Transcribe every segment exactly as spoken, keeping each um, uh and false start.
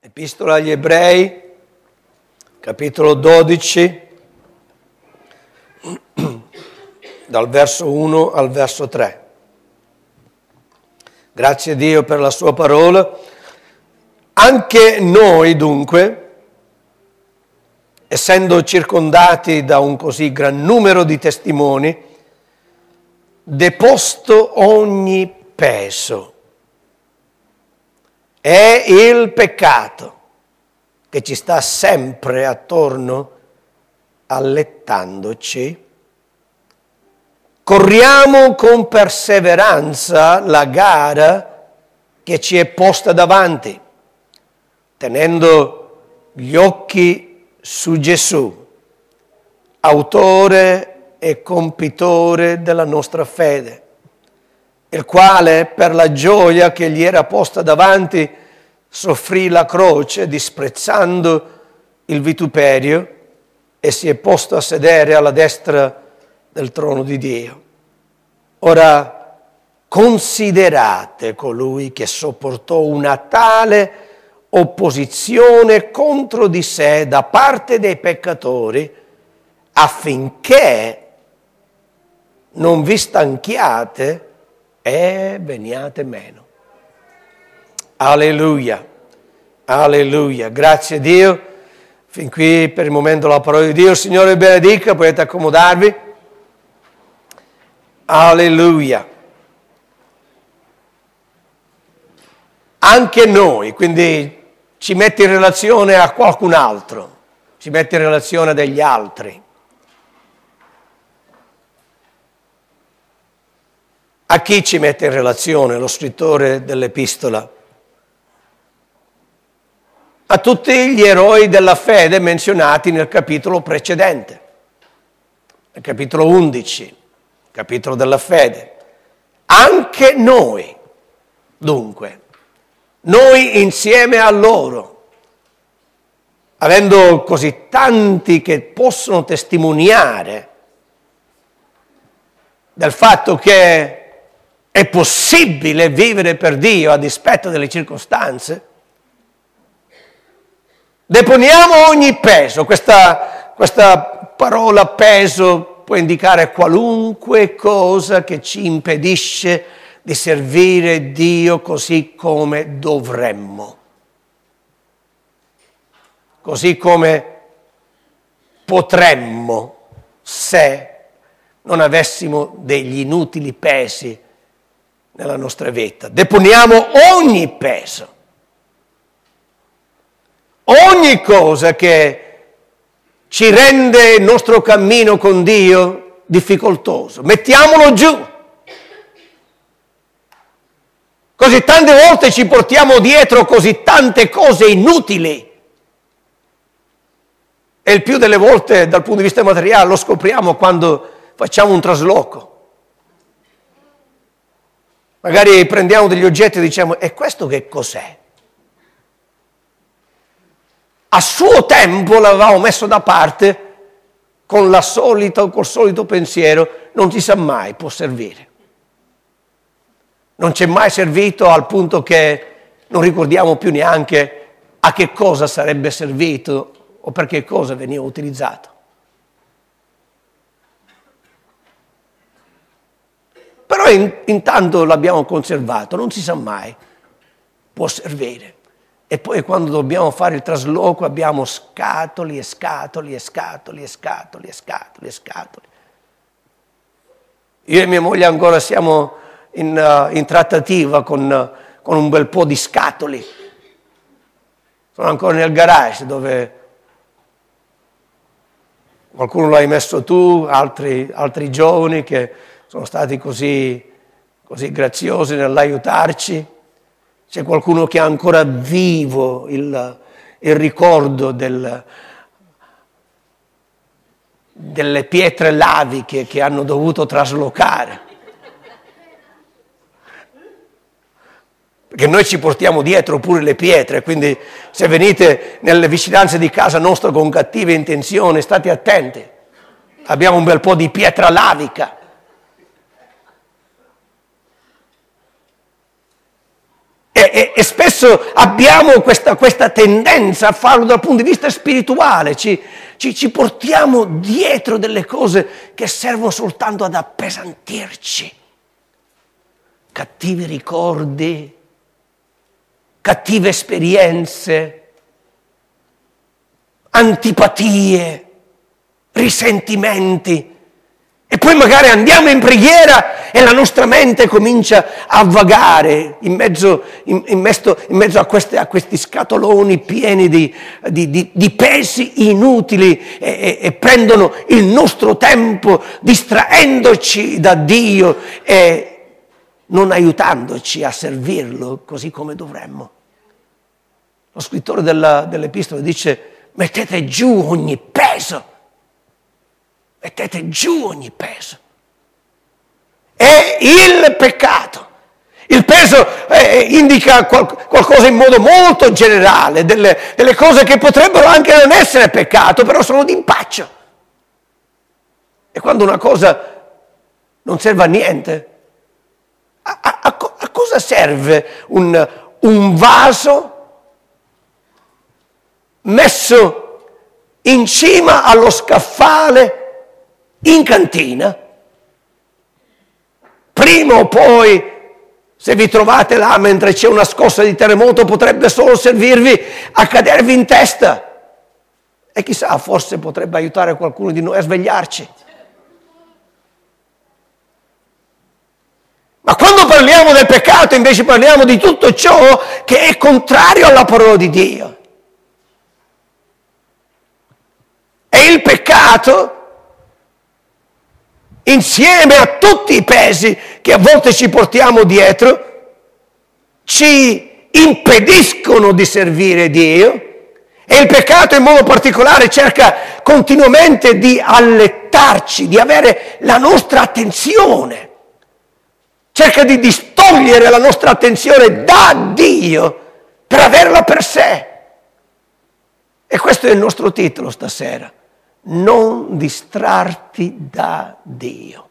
Epistola agli Ebrei, capitolo dodici, dal verso uno al verso tre. Grazie a Dio per la sua parola. Anche noi dunque, essendo circondati da un così gran numero di testimoni, deposto ogni peso e il peccato che ci sta sempre attorno, allettandoci, corriamo con perseveranza la gara che ci è posta davanti, tenendo gli occhi su Gesù, autore e compitore della nostra fede, il quale per la gioia che gli era posta davanti soffrì la croce, disprezzando il vituperio, e si è posto a sedere alla destra del trono di Dio. Ora considerate colui che sopportò una tale opposizione contro di sé da parte dei peccatori, affinché non vi stanchiate e veniate meno. Alleluia, alleluia. Grazie a Dio. Fin qui per il momento la parola di Dio. Il Signore benedica, potete accomodarvi. Alleluia. Anche noi, quindi ci mette in relazione a qualcun altro, ci mette in relazione a degli altri. A chi ci mette in relazione lo scrittore dell'epistola? A tutti gli eroi della fede menzionati nel capitolo precedente, nel capitolo undici, capitolo della fede. Anche noi, dunque, noi insieme a loro, avendo così tanti che possono testimoniare del fatto che è possibile vivere per Dio a dispetto delle circostanze, deponiamo ogni peso. Questa, questa parola peso può indicare qualunque cosa che ci impedisce di servire Dio così come dovremmo, così come potremmo se non avessimo degli inutili pesi nella nostra vita. Deponiamo ogni peso, ogni cosa che ci rende il nostro cammino con Dio difficoltoso. Mettiamolo giù. Così tante volte ci portiamo dietro così tante cose inutili e il più delle volte dal punto di vista materiale lo scopriamo quando facciamo un trasloco. Magari prendiamo degli oggetti e diciamo: e questo che cos'è? A suo tempo l'avevamo messo da parte con la solita, col solito pensiero, non si sa mai, può servire. Non ci è mai servito al punto che non ricordiamo più neanche a che cosa sarebbe servito o per che cosa veniva utilizzato. Però in, intanto l'abbiamo conservato, non si sa mai, può servire. E poi quando dobbiamo fare il trasloco abbiamo scatoli e scatoli e scatoli e scatoli e scatoli e scatoli. Io e mia moglie ancora siamo in, uh, in trattativa con, uh, con un bel po' di scatoli. Sono ancora nel garage dove qualcuno l'hai messo tu, altri, altri giovani che sono stati così, così graziosi nell'aiutarci. C'è qualcuno che ha ancora vivo il, il ricordo del, delle pietre laviche che hanno dovuto traslocare. Perché noi ci portiamo dietro pure le pietre, quindi se venite nelle vicinanze di casa nostra con cattive intenzioni, state attenti. Abbiamo un bel po' di pietra lavica. E, e, e spesso abbiamo questa, questa tendenza a farlo dal punto di vista spirituale, ci, ci, ci portiamo dietro delle cose che servono soltanto ad appesantirci. Cattivi ricordi, cattive esperienze, antipatie, risentimenti. E poi magari andiamo in preghiera e la nostra mente comincia a vagare in mezzo, in, in mezzo, in mezzo a, queste, a questi scatoloni pieni di, di, di, di pesi inutili e, e, e prendono il nostro tempo distraendoci da Dio e non aiutandoci a servirlo così come dovremmo. Lo scrittore della, dell'Epistola dice: mettete giù ogni peso. Mettete giù ogni peso. È il peccato. Il peso eh, indica qual- qualcosa in modo molto generale, delle, delle cose che potrebbero anche non essere peccato, però sono d'impaccio. E quando una cosa non serve a niente, a, a, a, a cosa serve un, un vaso messo in cima allo scaffale in cantina? Prima o poi, se vi trovate là mentre c'è una scossa di terremoto, potrebbe solo servirvi a cadervi in testa. E chissà, forse potrebbe aiutare qualcuno di noi a svegliarci. Ma quando parliamo del peccato, invece parliamo di tutto ciò che è contrario alla parola di Dio. E il peccato, insieme a tutti i pesi che a volte ci portiamo dietro, ci impediscono di servire Dio, e il peccato in modo particolare cerca continuamente di allettarci, di avere la nostra attenzione, cerca di distogliere la nostra attenzione da Dio per averla per sé. E questo è il nostro titolo stasera: non distrarti da Dio.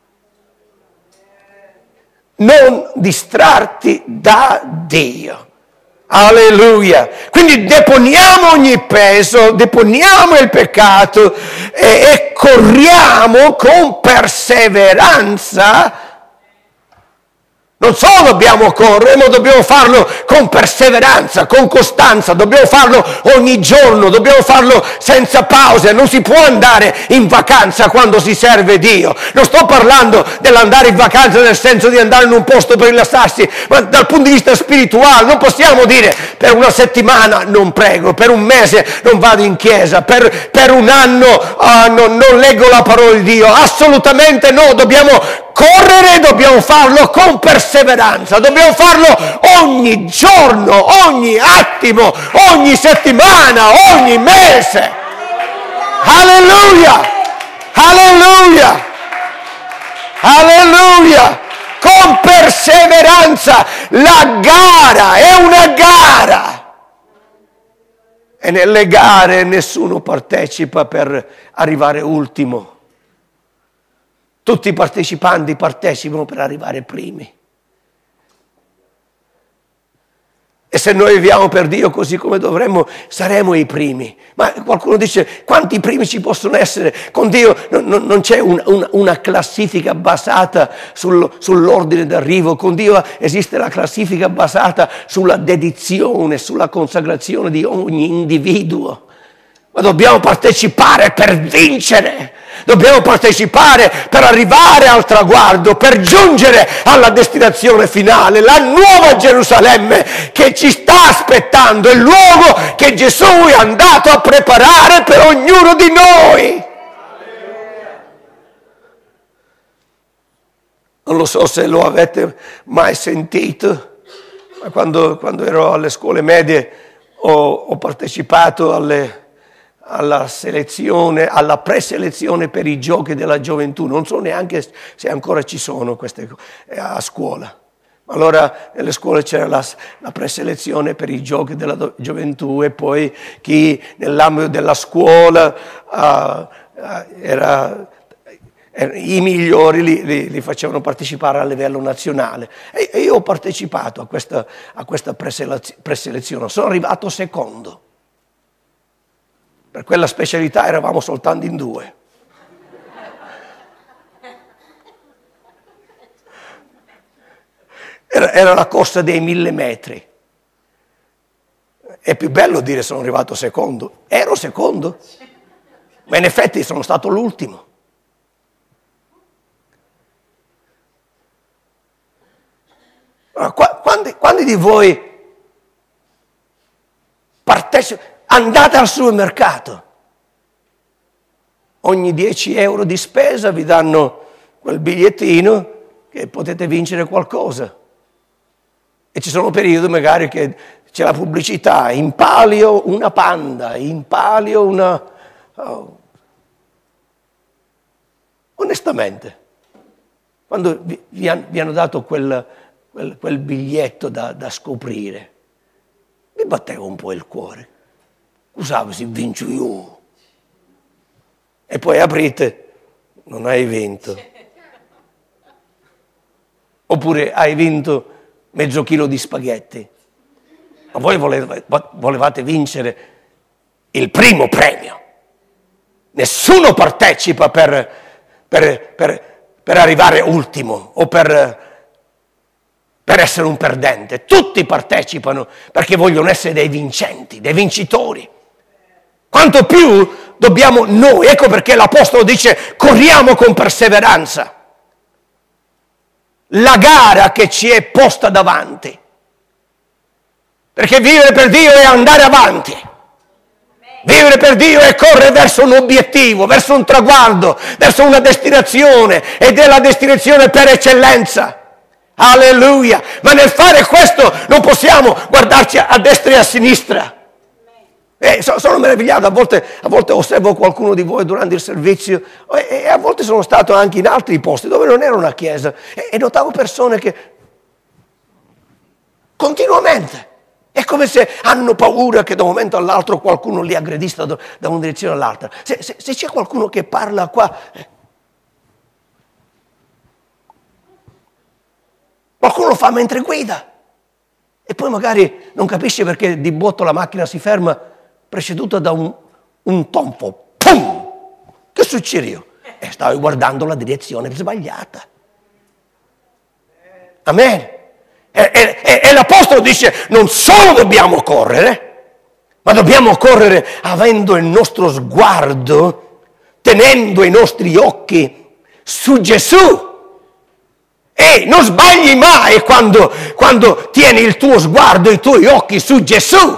Non distrarti da Dio. Alleluia. Quindi deponiamo ogni peso, deponiamo il peccato e, e corriamo con perseveranza. Non solo dobbiamo correre, ma dobbiamo farlo con perseveranza, con costanza, dobbiamo farlo ogni giorno, dobbiamo farlo senza pause. Non si può andare in vacanza quando si serve Dio. Non sto parlando dell'andare in vacanza nel senso di andare in un posto per rilassarsi, ma dal punto di vista spirituale non possiamo dire: per una settimana non prego, per un mese non vado in chiesa, per, per un anno uh, non, non leggo la parola di Dio. Assolutamente no, dobbiamo correre, dobbiamo farlo con perseveranza, dobbiamo farlo ogni giorno, ogni attimo, ogni settimana, ogni mese. Alleluia! Alleluia! Alleluia! Con perseveranza. La gara è una gara. E nelle gare nessuno partecipa per arrivare ultimo. Tutti i partecipanti partecipano per arrivare primi. E se noi viviamo per Dio così come dovremmo, saremo i primi. Ma qualcuno dice: quanti primi ci possono essere? Con Dio non, non, non c'è un, un, una classifica basata sul, sull'ordine d'arrivo. Con Dio esiste la classifica basata sulla dedizione, sulla consacrazione di ogni individuo. Ma dobbiamo partecipare per vincere. Dobbiamo partecipare per arrivare al traguardo, per giungere alla destinazione finale, la nuova Gerusalemme che ci sta aspettando, il luogo che Gesù è andato a preparare per ognuno di noi. Non lo so se lo avete mai sentito, ma quando, quando ero alle scuole medie ho, ho partecipato alle... alla selezione, alla preselezione per i giochi della gioventù. Non so neanche se ancora ci sono queste a scuola. Allora nelle scuole c'era la, la preselezione per i giochi della gioventù, e poi chi nell'ambito della scuola uh, uh, era i migliori li, li, li facevano partecipare a livello nazionale. E, e io ho partecipato a questa, a questa preselezione, sono arrivato secondo. Per quella specialità eravamo soltanto in due. Era, era la corsa dei mille metri. È più bello dire sono arrivato secondo. Ero secondo, ma in effetti sono stato l'ultimo. Quanti, quanti di voi partecipano? Andate al supermercato, ogni dieci euro di spesa vi danno quel bigliettino che potete vincere qualcosa. E ci sono periodi magari che c'è la pubblicità, in palio una panda, in palio una... Oh. Onestamente, quando vi, vi, han, vi hanno dato quel, quel, quel biglietto da, da scoprire, mi batteva un po' il cuore. Scusate, si vince io. E poi aprite, non hai vinto. Oppure hai vinto mezzo chilo di spaghetti. Ma voi volevate, volevate vincere il primo premio. Nessuno partecipa per, per, per, per arrivare ultimo o per, per essere un perdente. Tutti partecipano perché vogliono essere dei vincenti, dei vincitori. Quanto più dobbiamo noi, ecco perché l'Apostolo dice corriamo con perseveranza la gara che ci è posta davanti, perché vivere per Dio è andare avanti, vivere per Dio è correre verso un obiettivo, verso un traguardo, verso una destinazione, ed è la destinazione per eccellenza. Alleluia! Ma nel fare questo non possiamo guardarci a destra e a sinistra. Eh, sono meravigliato, a volte, a volte osservo qualcuno di voi durante il servizio e, e a volte sono stato anche in altri posti dove non era una chiesa e, e notavo persone che continuamente, è come se hanno paura che da un momento all'altro qualcuno li aggredisca da, da una direzione all'altra. Se, se, se c'è qualcuno che parla qua, eh, qualcuno lo fa mentre guida e poi magari non capisce perché di botto la macchina si ferma preceduta da un, un tonfo. Pum! Che succede io? E stavo guardando la direzione sbagliata. Amen. E, e, e, e l'Apostolo dice, non solo dobbiamo correre, ma dobbiamo correre avendo il nostro sguardo, tenendo i nostri occhi su Gesù. E non sbagli mai quando, quando tieni il tuo sguardo, i tuoi occhi su Gesù.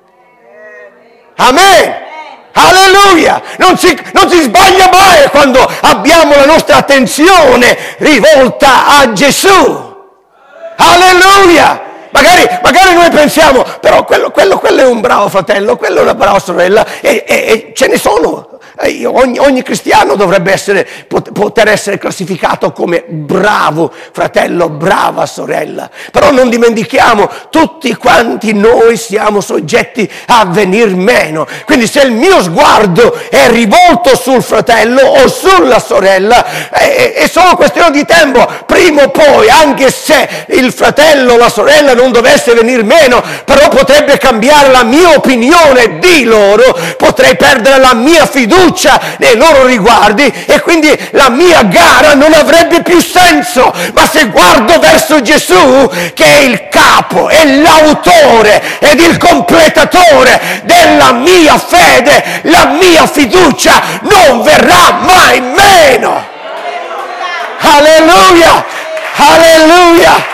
Amen. Alleluia! Non si, non si sbaglia mai quando abbiamo la nostra attenzione rivolta a Gesù. Alleluia! Magari, magari noi pensiamo, però quello, quello, quello è un bravo fratello, quello è una brava sorella, e, e, e ce ne sono. Ogni, ogni cristiano dovrebbe essere, poter essere classificato come bravo fratello, brava sorella. Però non dimentichiamo, tutti quanti noi siamo soggetti a venir meno. Quindi se il mio sguardo è rivolto sul fratello o sulla sorella, è, è solo questione di tempo. Prima o poi, anche se il fratello o la sorella non dovesse venir meno, però potrebbe cambiare la mia opinione di loro, potrei perdere la mia fiducia nei loro riguardi e quindi la mia gara non avrebbe più senso. Ma se guardo verso Gesù, che è il capo, è l'autore ed il completatore della mia fede, la mia fiducia non verrà mai meno. Alleluia! Alleluia!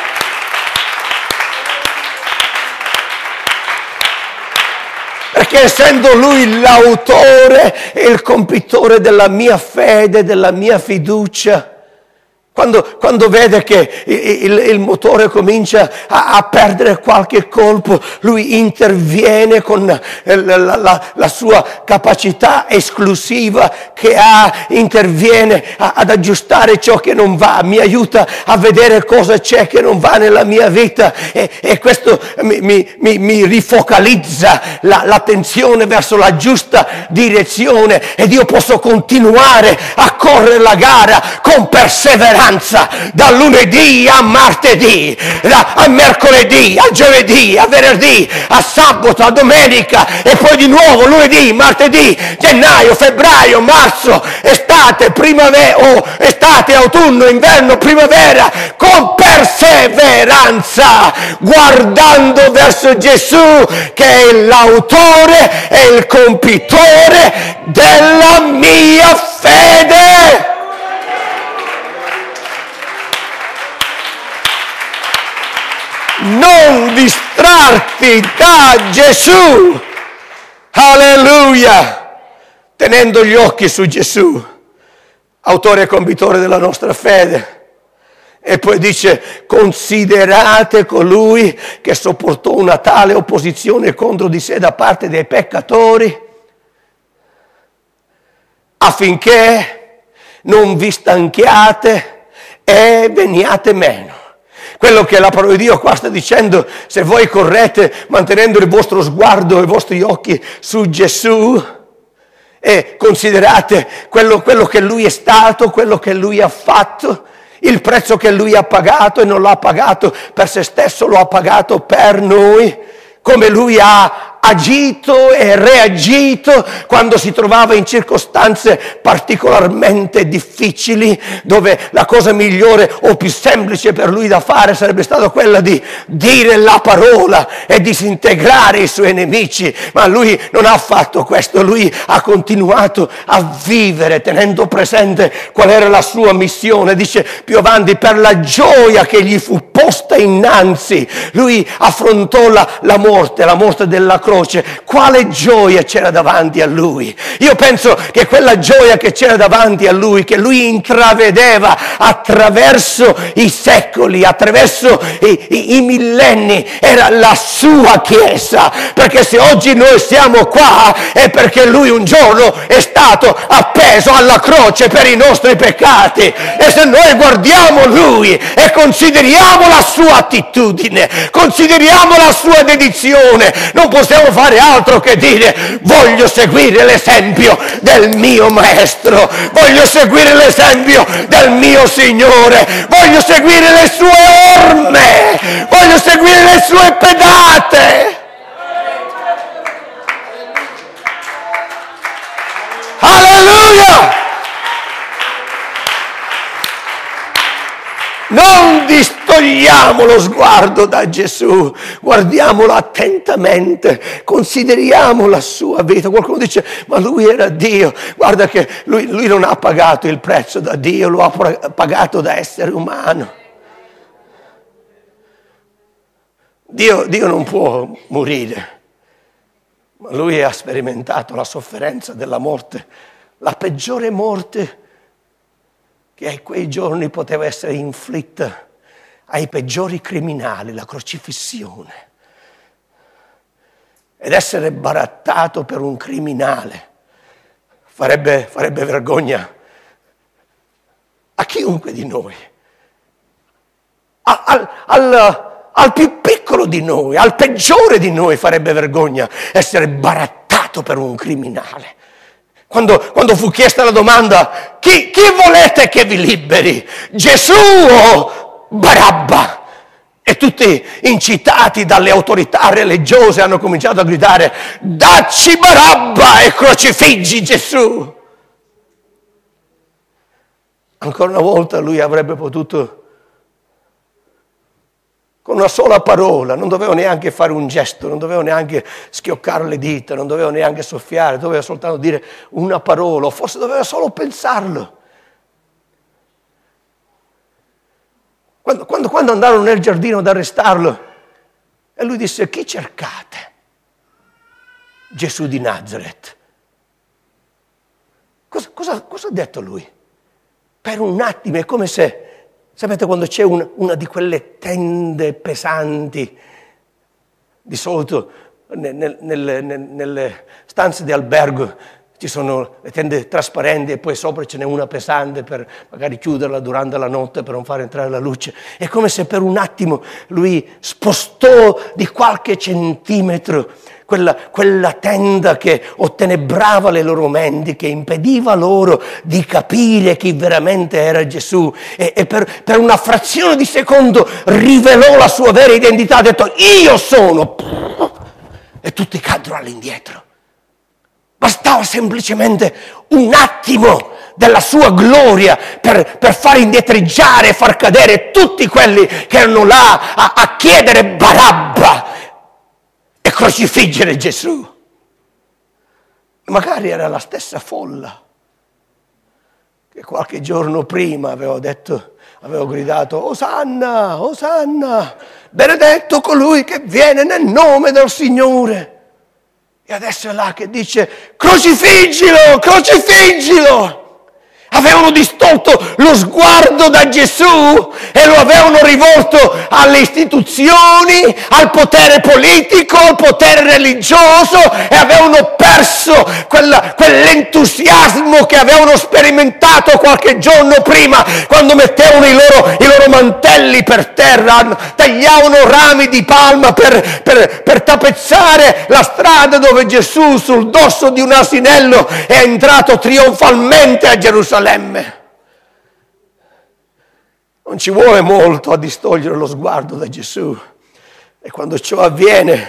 Perché essendo Lui l'autore e il compitore della mia fede, della mia fiducia, quando, quando vede che il, il motore comincia a, a perdere qualche colpo, lui interviene con la, la, la sua capacità esclusiva che ha, interviene a, ad aggiustare ciò che non va, mi aiuta a vedere cosa c'è che non va nella mia vita, e, e questo mi, mi, mi rifocalizza la, l'attenzione verso la giusta direzione, ed io posso continuare a correre la gara con perseveranza da lunedì a martedì, da, a mercoledì, a giovedì, a venerdì, a sabato, a domenica, e poi di nuovo lunedì, martedì, gennaio, febbraio, marzo, estate, primavera, o estate, autunno, inverno, primavera, con perseveranza, guardando verso Gesù, che è l'autore e il compitore della mia fede. Non distrarti da Gesù, alleluia, tenendo gli occhi su Gesù, autore e compitore della nostra fede. E poi dice: considerate colui che sopportò una tale opposizione contro di sé da parte dei peccatori, affinché non vi stanchiate e veniate meno. Quello che la parola di Dio qua sta dicendo: se voi correte mantenendo il vostro sguardo e i vostri occhi su Gesù, e considerate quello, quello che Lui è stato, quello che Lui ha fatto, il prezzo che Lui ha pagato, e non l'ha pagato per se stesso, lo ha pagato per noi, come Lui ha agito e reagito quando si trovava in circostanze particolarmente difficili, dove la cosa migliore o più semplice per Lui da fare sarebbe stata quella di dire la parola e disintegrare i suoi nemici, ma Lui non ha fatto questo. Lui ha continuato a vivere tenendo presente qual era la sua missione. Dice più avanti: per la gioia che gli fu posta innanzi, Lui affrontò la, la morte, la morte della croce. Quale gioia c'era davanti a Lui? Io penso che quella gioia che c'era davanti a Lui, che Lui intravedeva attraverso i secoli, attraverso i, i, i millenni, era la sua Chiesa. Perché se oggi noi siamo qua è perché Lui un giorno è stato appeso alla croce per i nostri peccati, e se noi guardiamo Lui e consideriamo la sua attitudine, consideriamo la sua dedizione, non possiamo fare altro che dire: voglio seguire l'esempio del mio maestro, voglio seguire l'esempio del mio Signore, voglio seguire le sue orme, voglio seguire le sue pedate. Alleluia! Non distogliamo lo sguardo da Gesù, guardiamolo attentamente, consideriamo la sua vita. Qualcuno dice: ma lui era Dio. Guarda che lui, lui non ha pagato il prezzo da Dio, lo ha pagato da essere umano. Dio, Dio non può morire, ma lui ha sperimentato la sofferenza della morte, la peggiore morte che a quei giorni poteva essere inflitta ai peggiori criminali, la crocifissione. Ed essere barattato per un criminale farebbe, farebbe vergogna a chiunque di noi, al, al, al, al più piccolo di noi, al peggiore di noi farebbe vergogna essere barattato per un criminale. Quando, quando fu chiesta la domanda: chi, chi volete che vi liberi, Gesù o Barabba? E tutti, incitati dalle autorità religiose, hanno cominciato a gridare: dacci Barabba e crocifiggi Gesù. Ancora una volta lui avrebbe potuto, con una sola parola, non doveva neanche fare un gesto, non doveva neanche schioccare le dita, non doveva neanche soffiare, doveva soltanto dire una parola, o forse doveva solo pensarlo. Quando, quando, quando andarono nel giardino ad arrestarlo, e lui disse: chi cercate? Gesù di Nazaret. Cosa, cosa, cosa ha detto lui? Per un attimo è come se Sapete quando c'è un, una di quelle tende pesanti, di solito nel, nel, nel, nelle stanze di albergo ci sono le tende trasparenti e poi sopra ce n'è una pesante per magari chiuderla durante la notte per non far entrare la luce. È come se per un attimo lui spostò di qualche centimetro quella, quella tenda che ottenebrava le loro menti, che impediva loro di capire chi veramente era Gesù. E, e per, per una frazione di secondo rivelò la sua vera identità, ha detto io sono. E tutti caddero all'indietro. Bastava semplicemente un attimo della sua gloria per, per far indietreggiare e far cadere tutti quelli che erano là a, a chiedere Barabba e crocifiggere Gesù. Magari era la stessa folla che qualche giorno prima aveva detto, aveva gridato Osanna, Osanna, benedetto colui che viene nel nome del Signore. E adesso è là che dice crocifiggilo, crocifiggilo. Avevano distolto lo sguardo da Gesù e lo avevano rivolto alle istituzioni, al potere politico, al potere religioso e avevano perso quella, quell'entusiasmo che avevano sperimentato qualche giorno prima quando mettevano i loro, i loro mantelli per terra, tagliavano rami di palma per, per, per tapezzare la strada dove Gesù sul dorso di un asinello è entrato trionfalmente a Gerusalemme. Non ci vuole molto a distogliere lo sguardo da Gesù e quando ciò avviene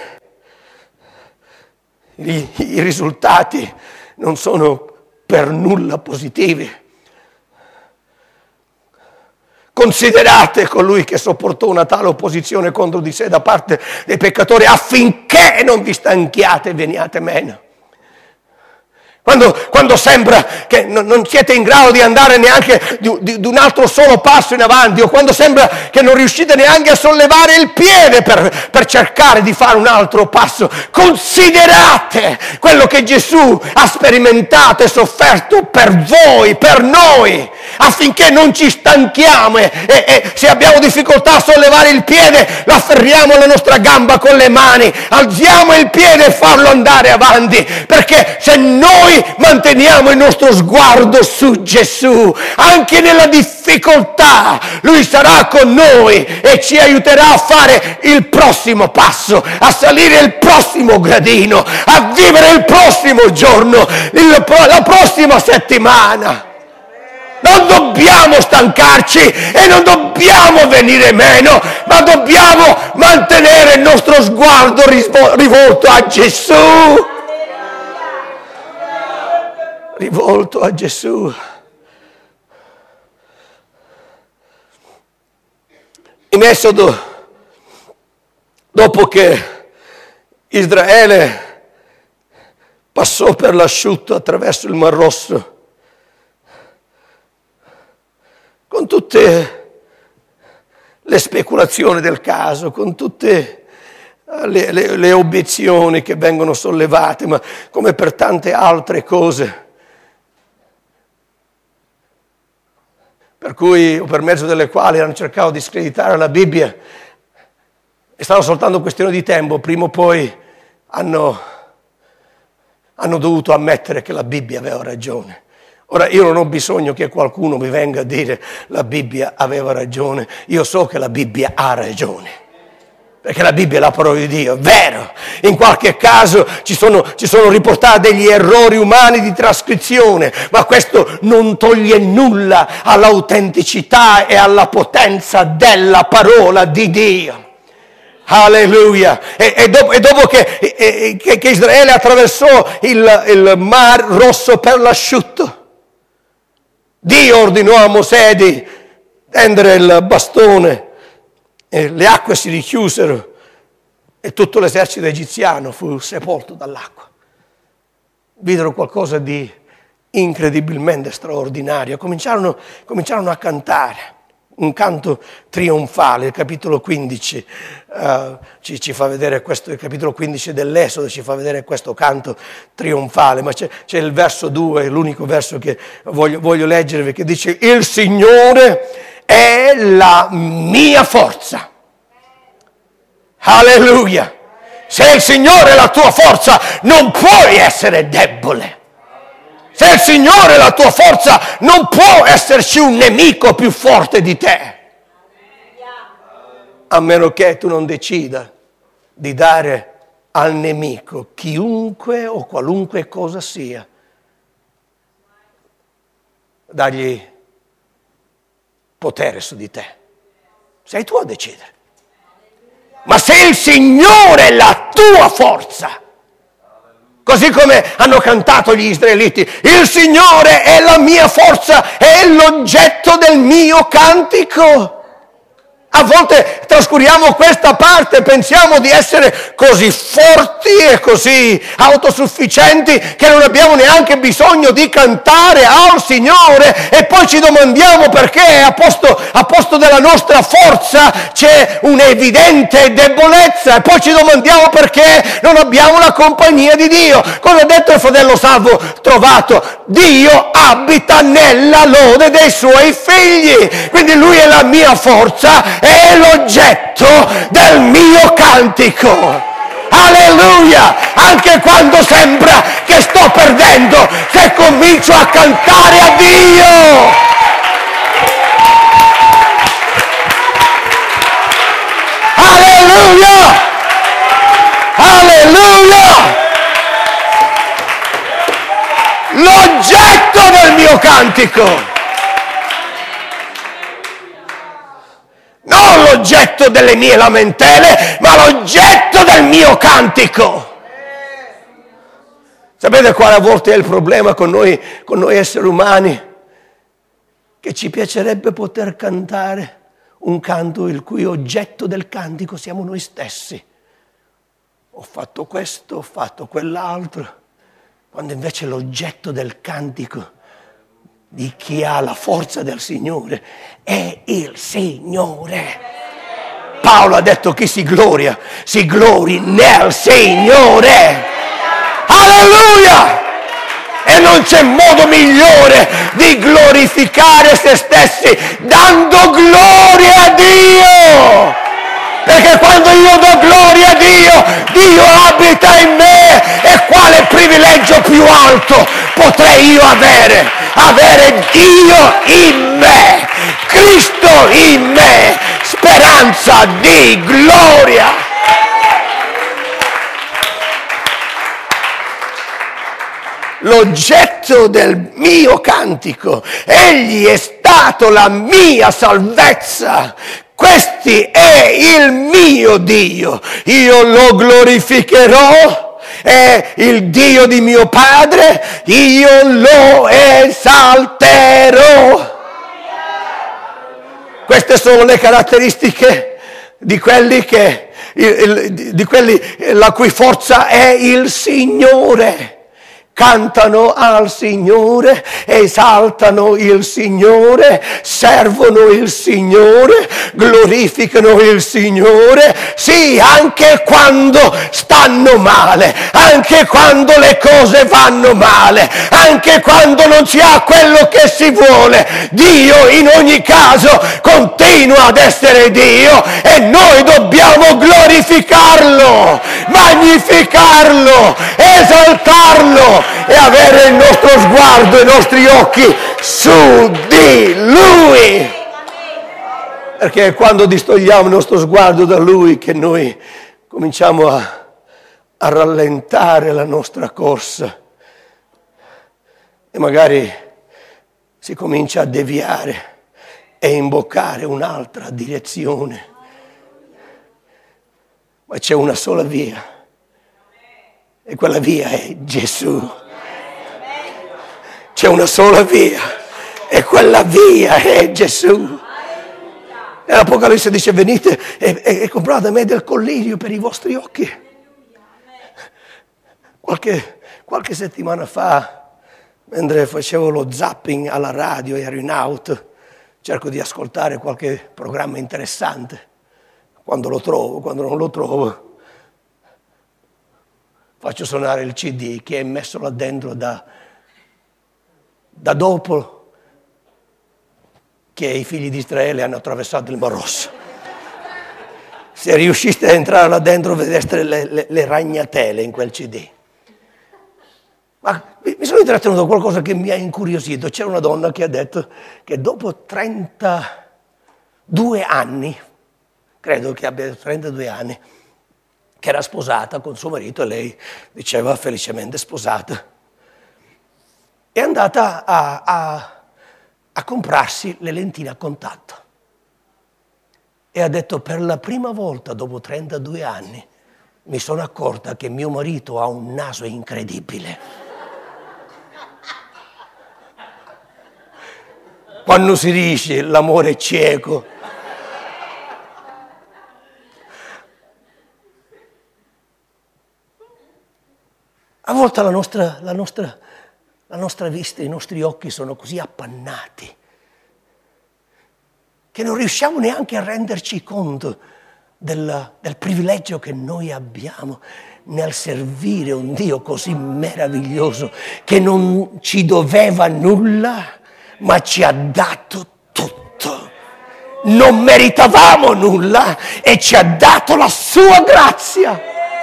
i, i risultati non sono per nulla positivi. Considerate colui che sopportò una tale opposizione contro di sé da parte dei peccatori affinché non vi stanchiate e veniate meno. Quando, quando sembra che non, non siete in grado di andare neanche di, di, di un altro solo passo in avanti, o quando sembra che non riuscite neanche a sollevare il piede per, per cercare di fare un altro passo, considerate quello che Gesù ha sperimentato e sofferto per voi, per noi, affinché non ci stanchiamo e, e, e se abbiamo difficoltà a sollevare il piede, l'afferriamo alla nostra gamba con le mani, alziamo il piede e farlo andare avanti, perché se noi manteniamo il nostro sguardo su Gesù, anche nella difficoltà Lui sarà con noi e ci aiuterà a fare il prossimo passo, a salire il prossimo gradino, a vivere il prossimo giorno, il, la prossima settimana. Non dobbiamo stancarci e non dobbiamo venire meno, ma dobbiamo mantenere il nostro sguardo rivolto a Gesù. Rivolto a Gesù. In Esodo, dopo che Israele passò per l'asciutto attraverso il Mar Rosso, con tutte le speculazioni del caso, con tutte le, le, le obiezioni che vengono sollevate, ma come per tante altre cose, per cui, o per mezzo delle quali hanno cercato di screditare la Bibbia, è stata soltanto questione di tempo, prima o poi hanno, hanno dovuto ammettere che la Bibbia aveva ragione. Ora, io non ho bisogno che qualcuno mi venga a dire la Bibbia aveva ragione, io so che la Bibbia ha ragione. Perché la Bibbia è la parola di Dio, è vero. In qualche caso ci sono, ci sono riportati degli errori umani di trascrizione, ma questo non toglie nulla all'autenticità e alla potenza della parola di Dio. Alleluia. E, e, dopo, e dopo che, e, che, che Israele attraversò il, il Mar Rosso per l'asciutto, Dio ordinò a Mosè di tendere il bastone e le acque si richiusero e tutto l'esercito egiziano fu sepolto dall'acqua. Videro qualcosa di incredibilmente straordinario. Cominciarono, cominciarono a cantare un canto trionfale. Il capitolo quindici uh, ci, ci fa vedere questo, il capitolo quindici dell'Esodo ci fa vedere questo canto trionfale, ma c'è, c'è il verso due, l'unico verso che voglio, voglio leggervi, che dice: il Signore è la mia forza. Alleluia! Se il Signore è la tua forza, non puoi essere debole. Se il Signore è la tua forza, non può esserci un nemico più forte di te. A meno che tu non decida di dare al nemico, chiunque o qualunque cosa sia, dargli potere su di te. Sei tu a decidere. Ma se il Signore è la tua forza, così come hanno cantato gli israeliti, il Signore è la mia forza, è l'oggetto del mio cantico. A volte trascuriamo questa parte, pensiamo di essere così forti e così autosufficienti che non abbiamo neanche bisogno di cantare al Signore, e poi ci domandiamo perché a posto, a posto della nostra forza c'è un'evidente debolezza, e poi ci domandiamo perché non abbiamo la compagnia di Dio. Cosa ha detto il fratello Salvo Trovato? Dio abita nella lode dei suoi figli, quindi Lui è la mia forza, è l'oggetto del mio cantico. Alleluia! Anche quando sembra che sto perdendo, se comincio a cantare a Dio. Alleluia! Alleluia! L'oggetto del mio cantico. Non l'oggetto delle mie lamentele, ma l'oggetto del mio cantico. Sapete quale a volte è il problema con noi, con noi esseri umani? Che ci piacerebbe poter cantare un canto il cui oggetto del cantico siamo noi stessi. Ho fatto questo, ho fatto quell'altro, quando invece l'oggetto del cantico di chi ha la forza del Signore è il Signore. Paolo ha detto: chi si gloria, si glori nel Signore. Alleluia! E non c'è modo migliore di glorificare se stessi dando gloria a Dio. Perché quando io do gloria a Dio, Dio abita in me, e quale privilegio più alto potrei io avere? Avere Dio in me, Cristo in me, speranza di gloria. L'oggetto del mio cantico, Egli è stato la mia salvezza. Questi è il mio Dio, io lo glorificherò, è il Dio di mio Padre, io lo esalterò. Queste sono le caratteristiche di quelli che, di quelli la cui forza è il Signore. Cantano al Signore, esaltano il Signore, servono il Signore, glorificano il Signore, sì, anche quando stanno male, anche quando le cose vanno male, anche quando non si ha quello che si vuole. Dio in ogni caso continua ad essere Dio, e noi dobbiamo glorificarlo, magnificarlo, esaltarlo e avere il nostro sguardo, i nostri occhi su di Lui. Perché è quando distogliamo il nostro sguardo da Lui che noi cominciamo a, a rallentare la nostra corsa, e magari si comincia a deviare e imboccare un'altra direzione. Ma c'è una sola via, e quella via è Gesù. C'è una sola via, e quella via è Gesù. E l'Apocalisse dice: venite e, e, e comprate a me del collirio per i vostri occhi. Qualche, qualche settimana fa, mentre facevo lo zapping alla radio e ero in auto, cerco di ascoltare qualche programma interessante. Quando lo trovo, quando non lo trovo, faccio suonare il C D che è messo là dentro da, da dopo che che i figli di Israele hanno attraversato il Mar Rosso. Se riusciste a entrare là dentro vedeste le, le, le ragnatele in quel C D. Ma mi sono intrattenuto da qualcosa che mi ha incuriosito. C'era una donna che ha detto che dopo trentadue anni, credo che abbia trentadue anni, che era sposata con suo marito, e lei diceva felicemente sposata, è andata a, a, a comprarsi le lentine a contatto. E ha detto, per la prima volta dopo trentadue anni mi sono accorta che mio marito ha un naso incredibile. Quando si dice l'amore è cieco. A volte la nostra, la nostra, la nostra vista, i nostri occhi sono così appannati che non riusciamo neanche a renderci conto del, del privilegio che noi abbiamo nel servire un Dio così meraviglioso che non ci doveva nulla, ma ci ha dato tutto. Non meritavamo nulla e ci ha dato la sua grazia.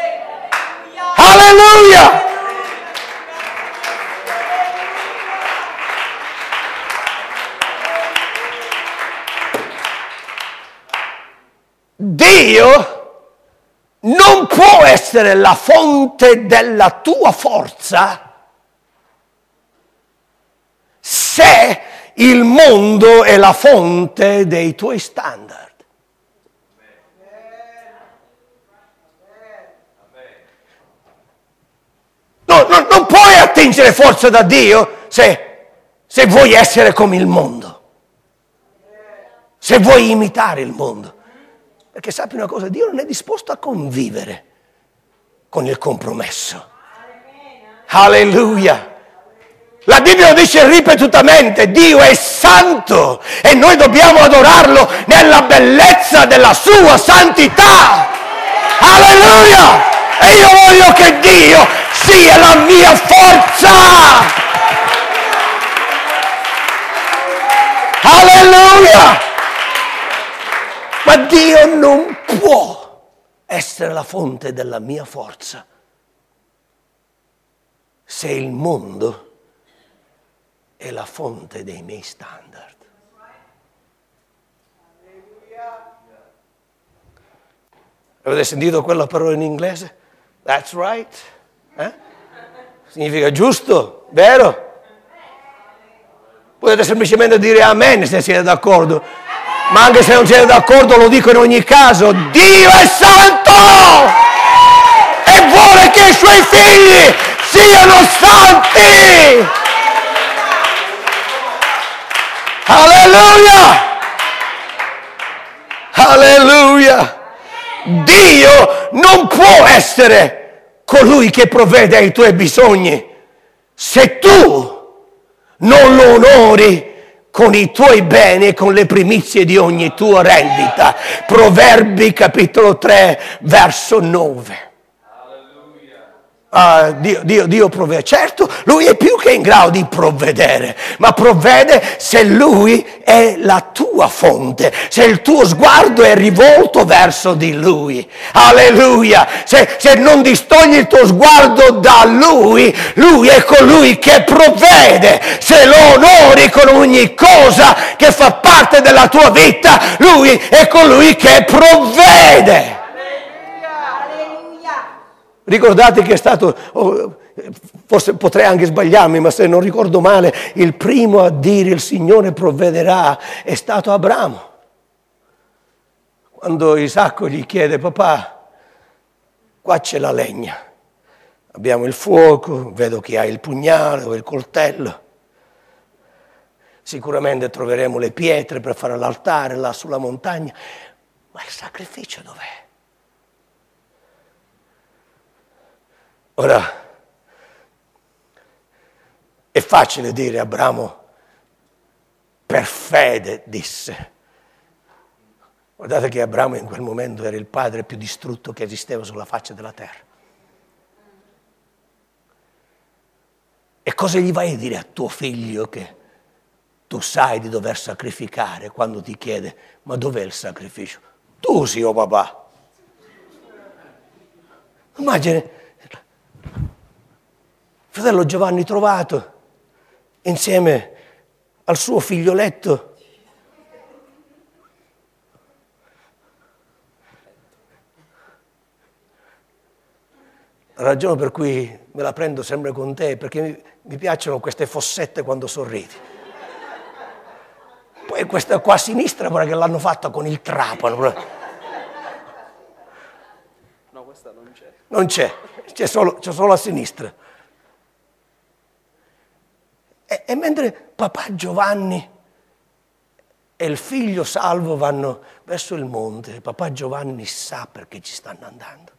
Alleluia! Dio non può essere la fonte della tua forza se il mondo è la fonte dei tuoi standard. No, no, non puoi attingere forza da Dio se, se vuoi essere come il mondo, se vuoi imitare il mondo. Perché sappi una cosa, Dio non è disposto a convivere con il compromesso. Alleluia! La Bibbia dice ripetutamente, Dio è santo e noi dobbiamo adorarlo nella bellezza della sua santità. Alleluia! E io voglio che Dio sia la mia forza. Alleluia! Ma Dio non può essere la fonte della mia forza se il mondo è la fonte dei miei standard. Avete sentito quella parola in inglese? That's right. Eh? Significa giusto, vero? Potete semplicemente dire amen se siete d'accordo. Ma anche se non siete d'accordo lo dico in ogni caso, Dio è santo e vuole che i suoi figli siano santi. Alleluia! Alleluia! Dio non può essere colui che provvede ai tuoi bisogni se tu non lo onori con i tuoi beni e con le primizie di ogni tua rendita. Proverbi capitolo tre, verso nove. Uh, Dio, Dio, Dio provvede. Certo, Lui è più che in grado di provvedere, ma provvede se Lui è la tua fonte, se il tuo sguardo è rivolto verso di Lui. Alleluia! Se, se non distogli il tuo sguardo da Lui, Lui è colui che provvede. Se lo onori con ogni cosa che fa parte della tua vita, Lui è colui che provvede. Ricordate che è stato, oh, forse potrei anche sbagliarmi, ma se non ricordo male, il primo a dire il Signore provvederà è stato Abramo. Quando Isacco gli chiede, papà, qua c'è la legna, abbiamo il fuoco, vedo che hai il pugnale o il coltello, sicuramente troveremo le pietre per fare l'altare là sulla montagna, ma il sacrificio dov'è? Ora, è facile dire Abramo, per fede disse. Guardate che Abramo in quel momento era il padre più distrutto che esisteva sulla faccia della terra. E cosa gli vai a dire a tuo figlio che tu tu sai di dover sacrificare quando ti chiede, ma dov'è il sacrificio? Tu sì, oh papà. Immagina, il fratello Giovanni trovato insieme al suo figlioletto. La ragione per cui me la prendo sempre con te è perché mi, mi piacciono queste fossette quando sorridi. Poi questa qua a sinistra pare che l'hanno fatta con il trapano. No, questa non c'è. Non c'è, c'è solo, c'è solo a sinistra. E, e mentre papà Giovanni e il figlio Salvo vanno verso il monte, papà Giovanni sa perché ci stanno andando.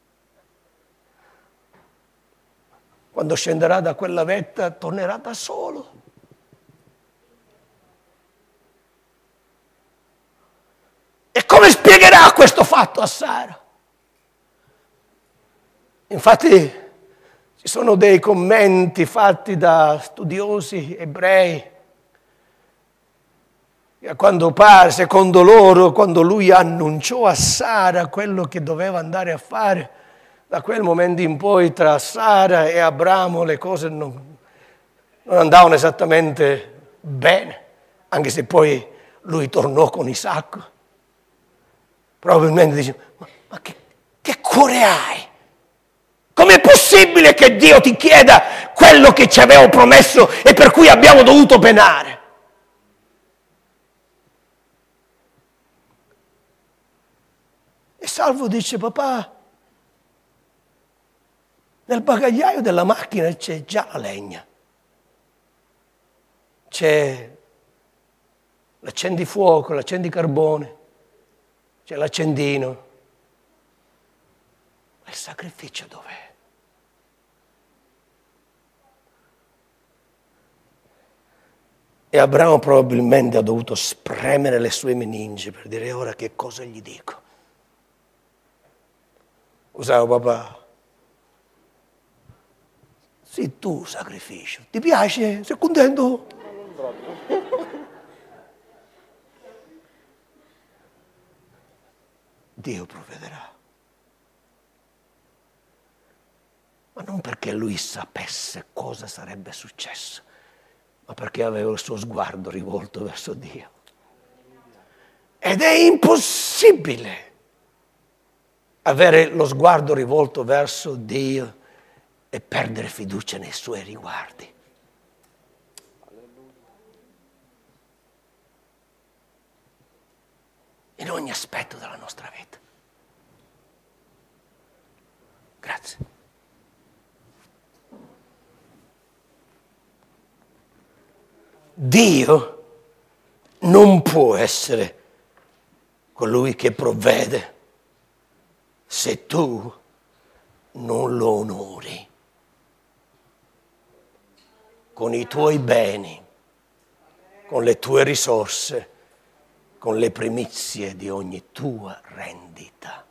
Quando scenderà da quella vetta, tornerà da solo. E come spiegherà questo fatto a Sara? Infatti ci sono dei commenti fatti da studiosi ebrei che quando pare, secondo loro, quando lui annunciò a Sara quello che doveva andare a fare, da quel momento in poi tra Sara e Abramo le cose non, non andavano esattamente bene, anche se poi lui tornò con Isacco. Probabilmente dice, ma, ma che, che cuore hai? Com'è possibile che Dio ti chieda quello che ci avevo promesso e per cui abbiamo dovuto penare? E Salvo dice, papà, nel bagagliaio della macchina c'è già la legna, c'è l'accendifuoco, l'accendicarbone, c'è l'accendino. Ma il sacrificio dov'è? E Abramo probabilmente ha dovuto spremere le sue meningi per dire ora che cosa gli dico. Usavo papà. Sì, tu sacrificio. Ti piace? Sei contento? Non proprio. Dio provvederà. Ma non perché lui sapesse cosa sarebbe successo, ma perché aveva il suo sguardo rivolto verso Dio. Ed è impossibile avere lo sguardo rivolto verso Dio e perdere fiducia nei suoi riguardi. In ogni aspetto della nostra vita. Grazie. Dio non può essere colui che provvede se tu non lo onori con i tuoi beni, con le tue risorse, con le primizie di ogni tua rendita.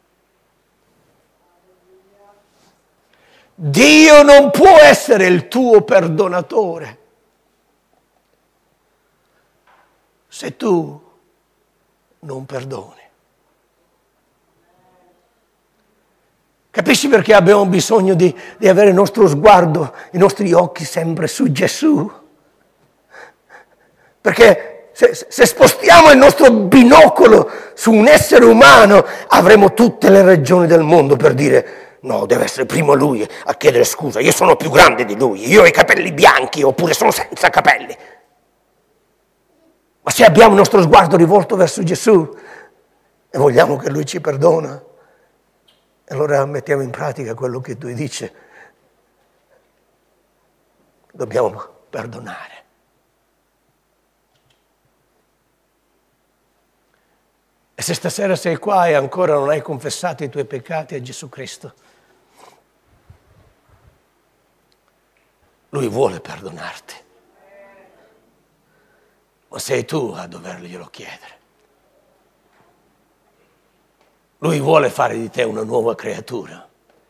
Dio non può essere il tuo perdonatore se tu non perdoni. Capisci perché abbiamo bisogno di, di avere il nostro sguardo, i nostri occhi sempre su Gesù? Perché se, se spostiamo il nostro binocolo su un essere umano, avremo tutte le ragioni del mondo per dire no, deve essere prima lui a chiedere scusa, io sono più grande di lui, io ho i capelli bianchi oppure sono senza capelli. Ma se abbiamo il nostro sguardo rivolto verso Gesù e vogliamo che lui ci perdona, allora mettiamo in pratica quello che lui dice. Dobbiamo perdonare. E se stasera sei qua e ancora non hai confessato i tuoi peccati a Gesù Cristo, lui vuole perdonarti. Ma sei tu a doverglielo chiedere. Lui vuole fare di te una nuova creatura.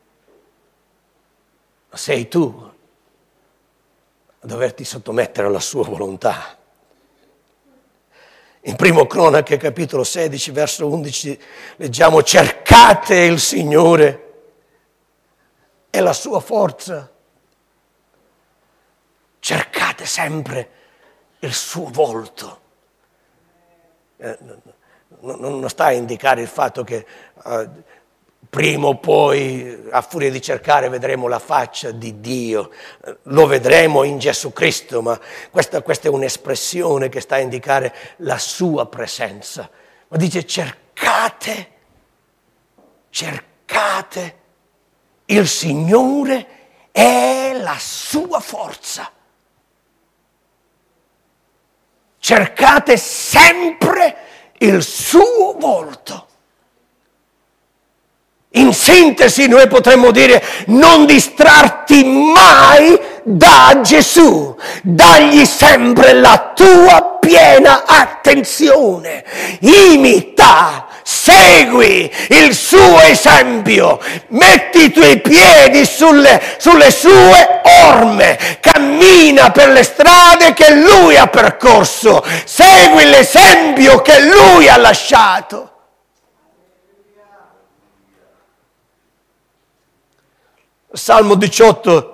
Ma sei tu a doverti sottomettere alla sua volontà In Primo Cronache, capitolo sedici, verso undici, leggiamo: cercate il Signore e la sua forza. Cercate sempre il suo volto. Eh, non sta a indicare il fatto che eh, prima o poi, a furia di cercare, vedremo la faccia di Dio. Lo vedremo in Gesù Cristo, ma questa, questa è un'espressione che sta a indicare la sua presenza. Ma dice: cercate, cercate il Signore e la sua forza. Cercate sempre il suo volto. In sintesi noi potremmo dire: non distrarti mai da Gesù, dagli sempre la tua piena attenzione, imita, segui il suo esempio, metti i tuoi piedi sulle, sulle sue orme, cammina per le strade che lui ha percorso, segui l'esempio che lui ha lasciato. Salmo diciotto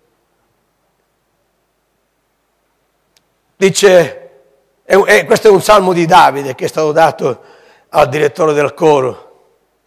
dice, è, è, questo è un salmo di Davide che è stato dato al direttore del coro,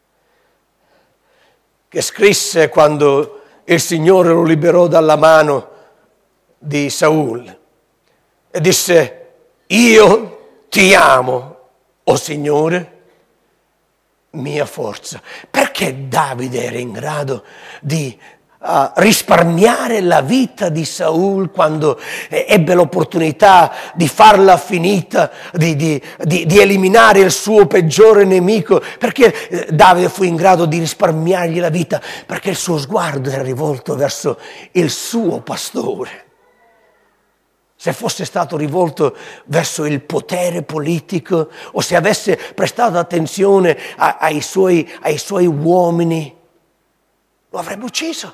che scrisse quando il Signore lo liberò dalla mano di Saul e disse: io ti amo, o Signore, mia forza. Perché Davide era in grado di uh, risparmiare la vita di Saul quando eh, ebbe l'opportunità di farla finita, di, di, di, di eliminare il suo peggiore nemico? Perché eh, Davide fu in grado di risparmiargli la vita? Perché il suo sguardo era rivolto verso il suo pastore. Se fosse stato rivolto verso il potere politico o se avesse prestato attenzione a, ai, suoi, ai suoi uomini, lo avrebbe ucciso.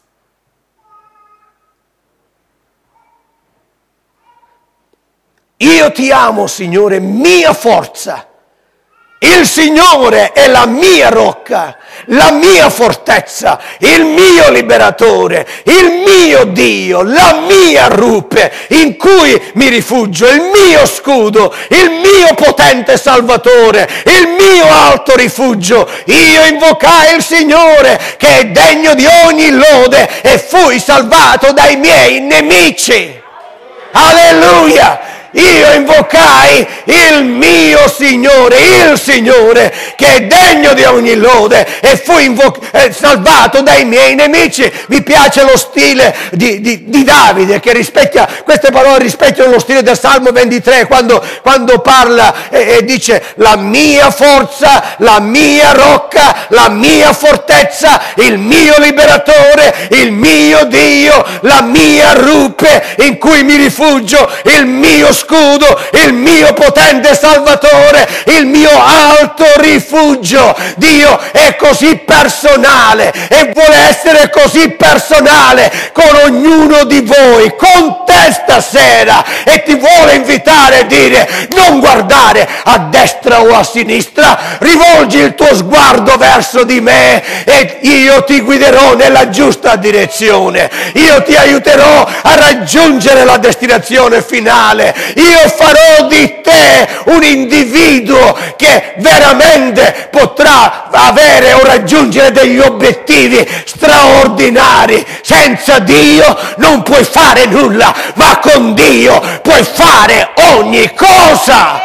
Io ti amo, Signore, mia forza. Il Signore è la mia rocca, la mia fortezza, il mio liberatore, il mio Dio, la mia rupe in cui mi rifugio, il mio scudo, il mio potente salvatore, il mio alto rifugio. Io invocai il Signore che è degno di ogni lode e fui salvato dai miei nemici. Alleluia! Io invocai il mio Signore, il Signore che è degno di ogni lode e fui invo- eh, salvato dai miei nemici. Mi piace lo stile di, di, di Davide, che rispecchia, queste parole rispecchiano lo stile del Salmo ventitré, quando, quando parla e, e dice: la mia forza, la mia rocca, la mia fortezza, il mio liberatore, il mio Dio, la mia rupe in cui mi rifugio, il mio scudo, il mio potente salvatore, il mio alto rifugio. Dio è così personale e vuole essere così personale con ognuno di voi, con te stasera, e ti vuole invitare a dire: non guardare a destra o a sinistra, rivolgi il tuo sguardo verso di me e io ti guiderò nella giusta direzione, io ti aiuterò a raggiungere la destinazione finale. Io farò di te un individuo che veramente potrà avere o raggiungere degli obiettivi straordinari. Senza Dio non puoi fare nulla, ma con Dio puoi fare ogni cosa.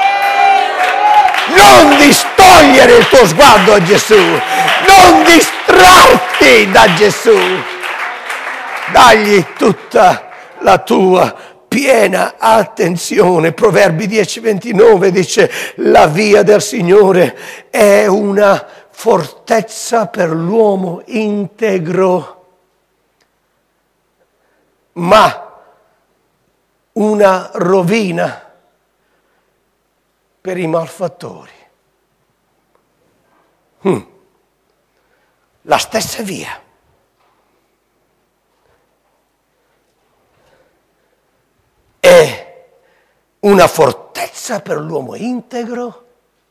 Non distogliere il tuo sguardo a Gesù, non distrarti da Gesù. Dagli tutta la tua piena attenzione. Proverbi dieci ventinove dice: la via del Signore è una fortezza per l'uomo integro, ma una rovina per i malfattori. Hmm. La stessa via. È una fortezza fortezza per l'uomo integro,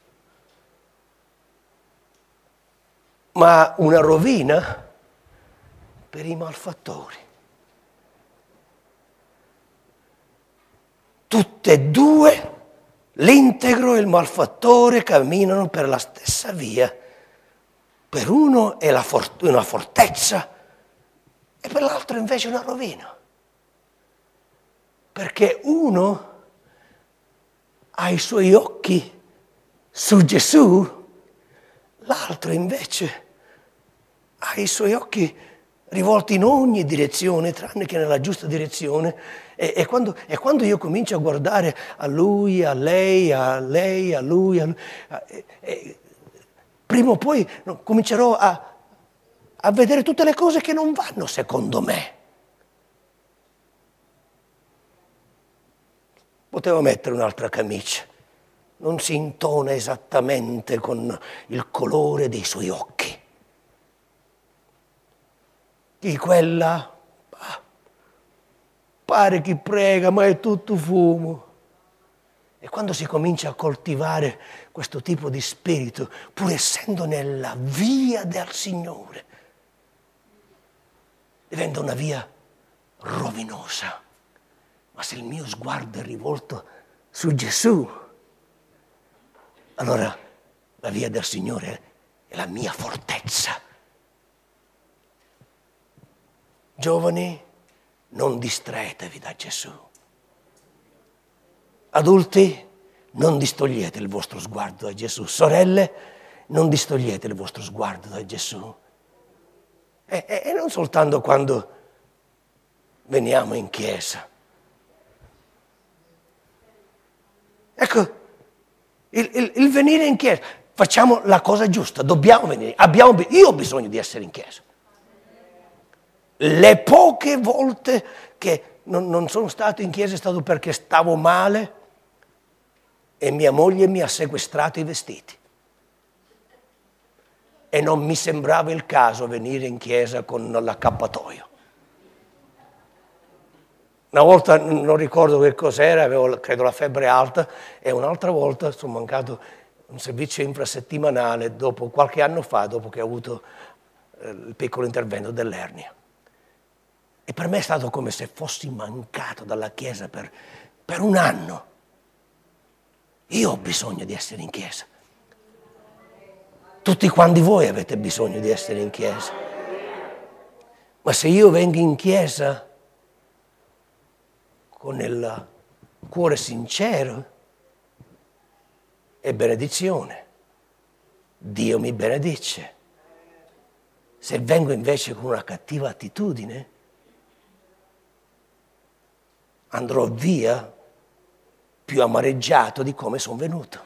ma una rovina per i malfattori. Tutte e due, l'integro e il malfattore, camminano per la stessa via. Per uno è la fort- una fortezza e per l'altro invece una rovina. Perché uno ha i suoi occhi su Gesù, l'altro invece ha i suoi occhi rivolti in ogni direzione, tranne che nella giusta direzione. E, e, quando, e quando io comincio a guardare a lui, a lei, a lei, a lui, a lui a, e, e, prima o poi no, comincerò a, a vedere tutte le cose che non vanno secondo me. Potevo mettere un'altra camicia, non si intona esattamente con il colore dei suoi occhi. Di quella pare chi prega, ma è tutto fumo. E quando si comincia a coltivare questo tipo di spirito, pur essendo nella via del Signore, diventa una via rovinosa. Ma se il mio sguardo è rivolto su Gesù, allora la via del Signore è la mia fortezza. Giovani, non distraetevi da Gesù. Adulti, non distogliete il vostro sguardo da Gesù. Sorelle, non distogliete il vostro sguardo da Gesù. E, e, e non soltanto quando veniamo in chiesa. Ecco, il, il, il venire in chiesa, facciamo la cosa giusta, dobbiamo venire. Abbiamo, io ho bisogno di essere in chiesa. Le poche volte che non, non sono stato in chiesa è stato perché stavo male e mia moglie mi ha sequestrato i vestiti. E non mi sembrava il caso venire in chiesa con l'accappatoio. Una volta, non ricordo che cos'era, avevo credo la febbre alta, e un'altra volta sono mancato un servizio infrasettimanale dopo qualche anno fa, dopo che ho avuto eh, il piccolo intervento dell'ernia. E per me è stato come se fossi mancato dalla chiesa per, per un anno. Io ho bisogno di essere in chiesa. Tutti quanti voi avete bisogno di essere in chiesa. Ma se io vengo in chiesa con il cuore sincero, è benedizione. Dio mi benedice. Se vengo invece con una cattiva attitudine, andrò via più amareggiato di come sono venuto.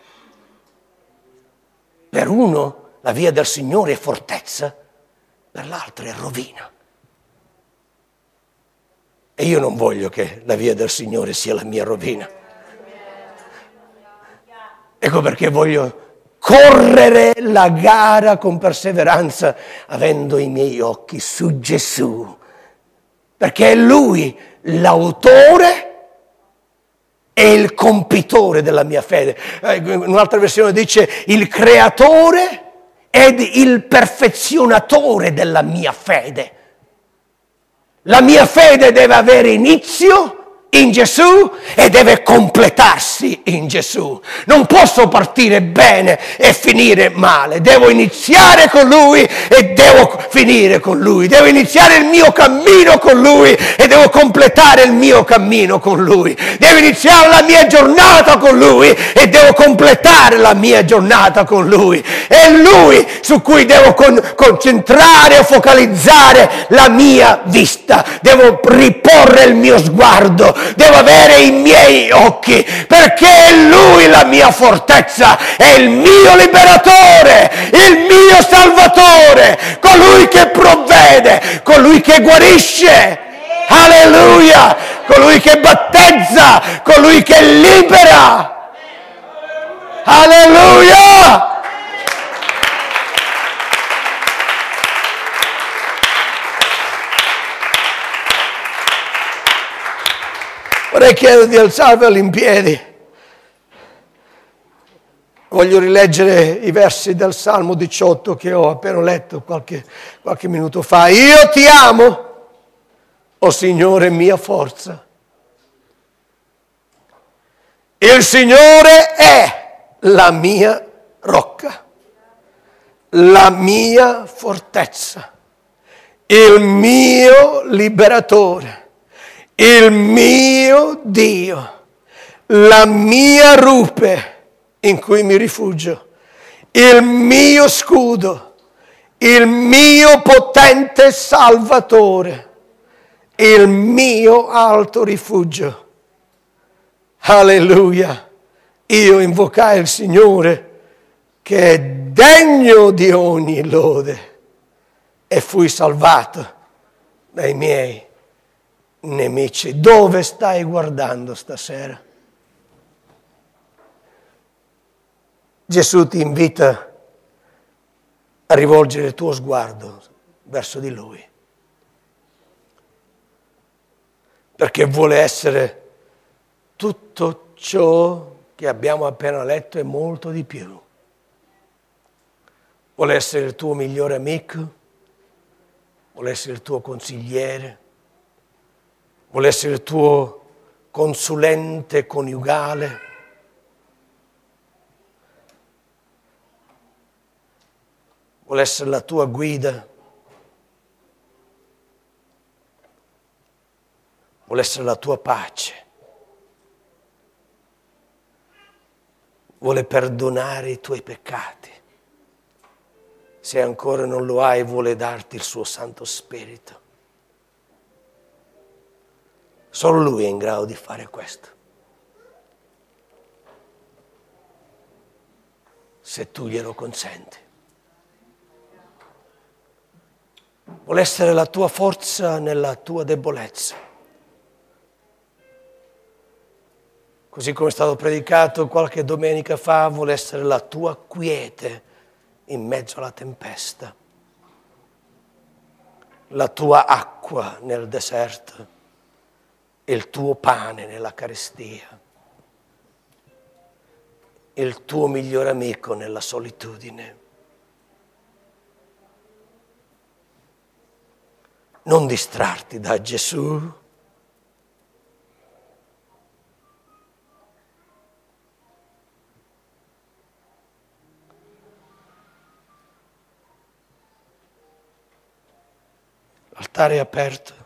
Per uno la via del Signore è fortezza, per l'altro è rovina. E io non voglio che la via del Signore sia la mia rovina. Ecco perché voglio correre la gara con perseveranza, avendo i miei occhi su Gesù, perché è Lui l'autore e il compitore della mia fede. In un'altra versione dice il creatore ed il perfezionatore della mia fede. La mia fede deve avere inizio in Gesù e deve completarsi in Gesù. Non posso partire bene e finire male. Devo iniziare con Lui e devo finire con Lui. Devo iniziare il mio cammino con Lui e devo completare il mio cammino con Lui. Devo iniziare la mia giornata con Lui e devo completare la mia giornata con Lui. È Lui su cui devo con- concentrare e focalizzare la mia vista. Devo riporre il mio sguardo. Devo avere i miei occhi, perché è Lui la mia fortezza, è il mio liberatore, il mio salvatore, colui che provvede, colui che guarisce, alleluia, colui che battezza, colui che libera, alleluia. Vorrei chiedervi di alzarvi in piedi. Voglio rileggere i versi del Salmo diciotto che ho appena letto qualche, qualche minuto fa. Io ti amo, o Signore mia forza. Il Signore è la mia rocca, la mia fortezza, il mio liberatore, il mio Dio, la mia rupe in cui mi rifugio, il mio scudo, il mio potente salvatore, il mio alto rifugio. Alleluia! Io invocai il Signore che è degno di ogni lode e fui salvato dai miei nemici. Dove stai guardando stasera? Gesù ti invita a rivolgere il tuo sguardo verso di Lui, perché vuole essere tutto ciò che abbiamo appena letto e molto di più. Vuole essere il tuo migliore amico, vuole essere il tuo consigliere, vuole essere il tuo consulente coniugale. Vuole essere la tua guida, vuole essere la tua pace, vuole perdonare i tuoi peccati. Se ancora non lo hai, vuole darti il suo Santo Spirito. Solo Lui è in grado di fare questo. Se tu glielo consenti. Vuole essere la tua forza nella tua debolezza. Così come è stato predicato qualche domenica fa, vuole essere la tua quiete in mezzo alla tempesta, la tua acqua nel deserto, il tuo pane nella carestia, il tuo migliore amico nella solitudine. Non distrarti da Gesù. L'altare è aperto.